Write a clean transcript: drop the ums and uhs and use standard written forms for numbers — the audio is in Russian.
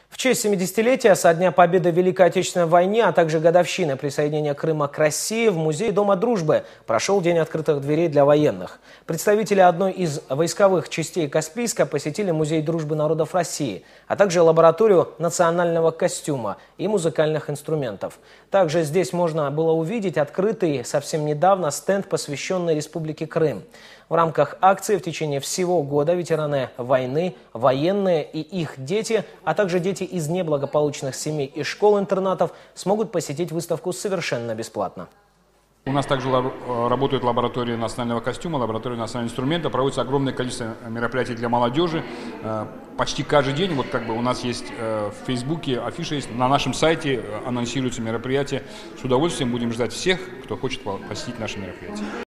В честь 70-летия со дня победы в Великой Отечественной войне, а также годовщины присоединения Крыма к России в музее Дома дружбы прошел День открытых дверей для военных. Представители одной из войсковых частей Каспийска посетили Музей дружбы народов России, а также лабораторию национального костюма и музыкальных инструментов. Также здесь можно было увидеть открытый совсем недавно стенд, посвященный Республике Крым. В рамках акции в течение всего года ветераны войны, военные и их дети, а также дети из неблагополучных семей и школ-интернатов смогут посетить выставку совершенно бесплатно. У нас также работают лаборатории национального костюма, лаборатории национального инструмента, проводится огромное количество мероприятий для молодежи. Почти каждый день, у нас есть в Фейсбуке, афиша есть, на нашем сайте анонсируются мероприятия. С удовольствием будем ждать всех, кто хочет посетить наши мероприятия.